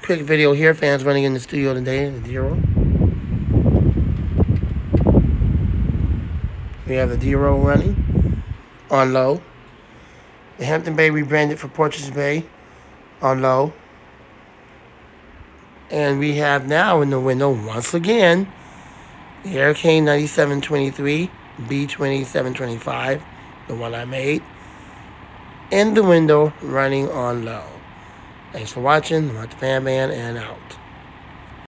Quick video here. Fans running in the studio today. The D-Roll. We have the D-Roll running on low. The Hampton Bay rebranded for Porches Bay on low. And we have now in the window, once again, the Hurricane 9723, B2725, the one I made, in the window running on low. Thanks for watching. I'm at the Fan Man and out.